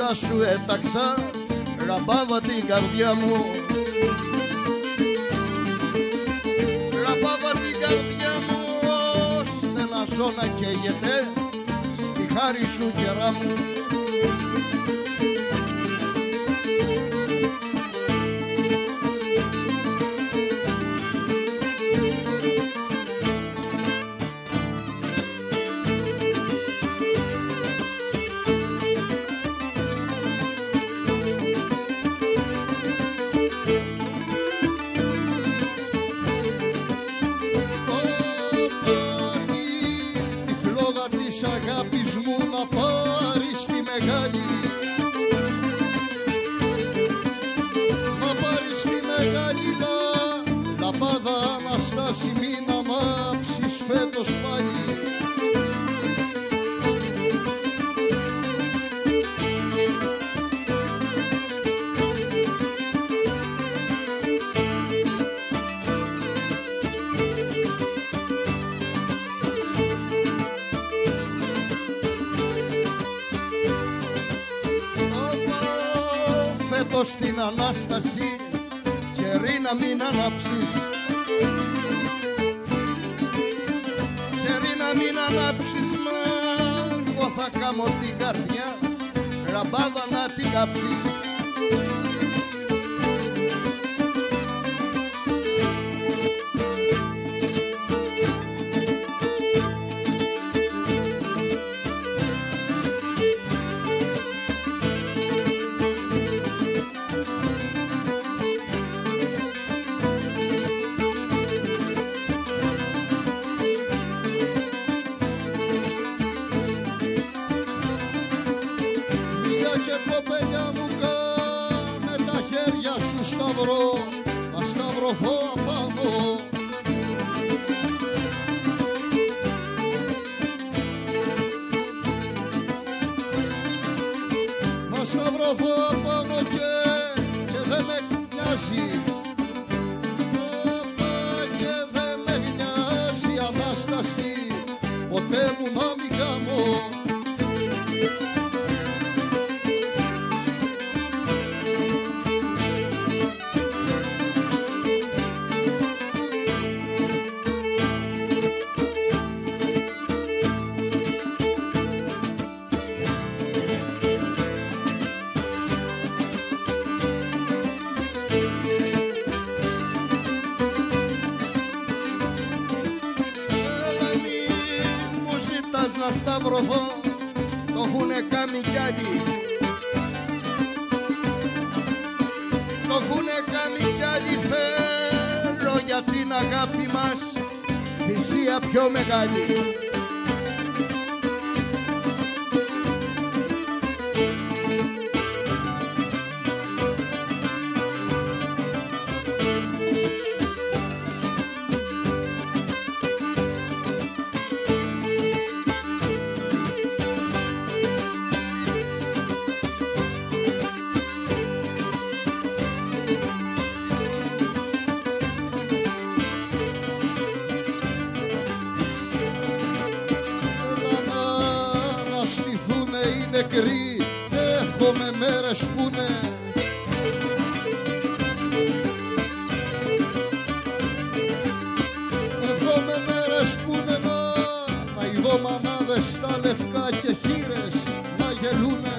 μπροστά σου έταξα, ραμπάδα την καρδιά μου. Ραμπάδα την καρδιά μου, στεναζώ να καίγεται στη χάρη σου κερά μου. Της αγάπης μου να πάρεις τη μεγάλη, να πάρεις τη μεγάλη λαμπάδα Αναστάση, μην ανάψεις φέτος πάλι. Φέτος την Ανάσταση κερί να μην ανάψεις, κερί να μην ανάψεις, μα εγώ θα κάμω την καρδιά ραμπάδα να την κάψεις. Και κοπελιά μου με τα χέρια σου σταυρώ, να σταυρωθώ απάνω. Να σταυρωθώ απάνω και δεν με νοιάζει, και δεν με νοιάζει Ανάσταση, ποτέ μου να μην γάμω. Να σταυρωθώ, το έχουνε κάνει κι άλλοι, το έχουνε κάνει κι άλλοι. Θέλω για την αγάπη μας θυσία πιο μεγάλη. Στηθούνε οι νεκροί, εύχομαι μέρες πούνε. Εύχομαι μέρες πούνε να ειδώ μανάδες στα λευκά και χήρες να γελούνε.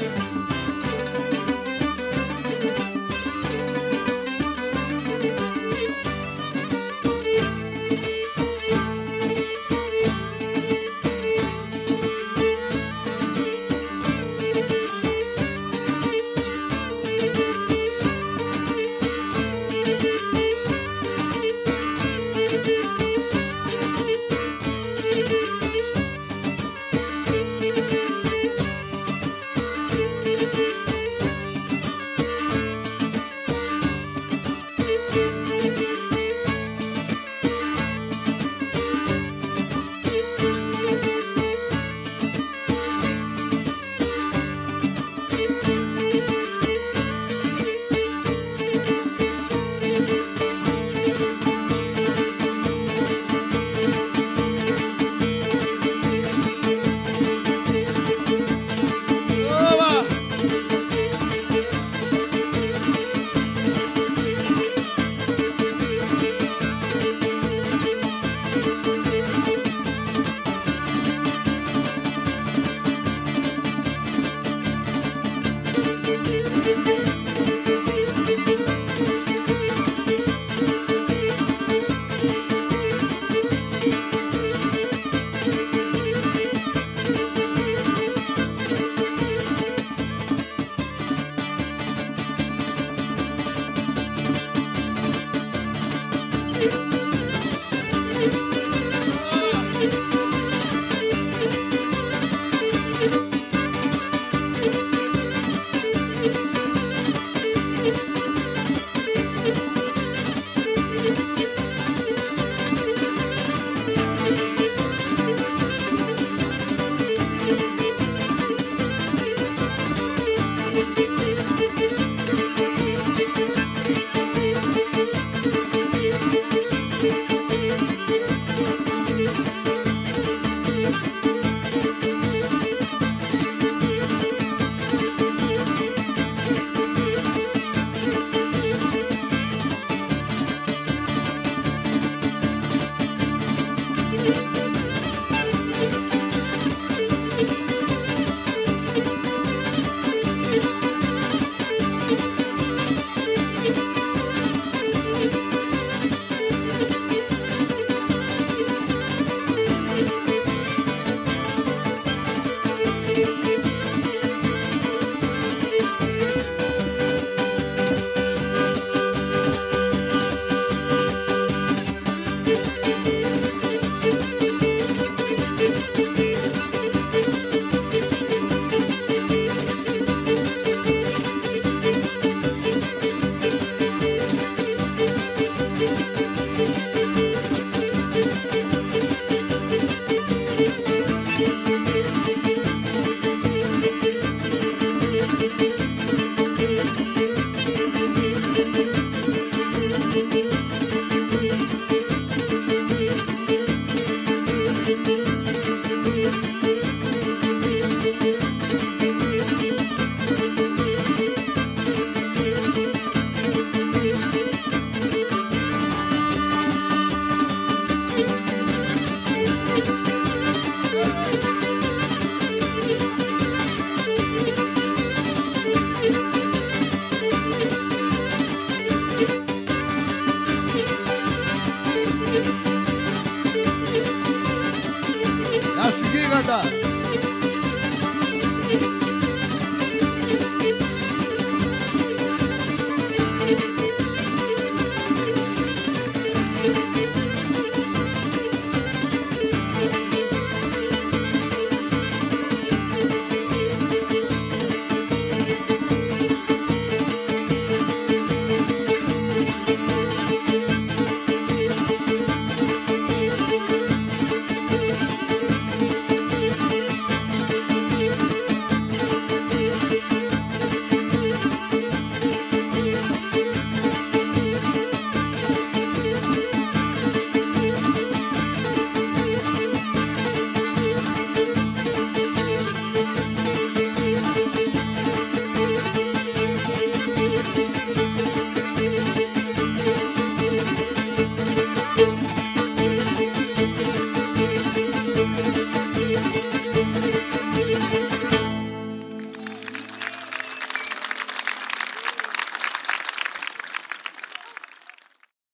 Σταμάτα.